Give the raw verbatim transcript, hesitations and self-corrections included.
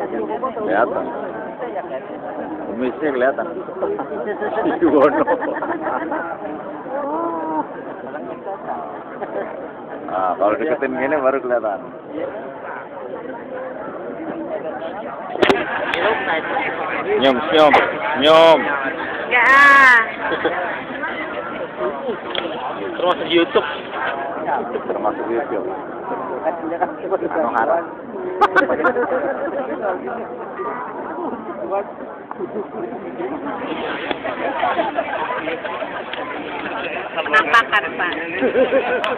Kelihatan. Kumisnya kelihatan. Iwono. Ah, kalau deketin gini baru kelihatan. Nyom, nyom, nyom. Enggak. Termasuk YouTube. Termasuk YouTube. Anu harap. Penampakan, Pak.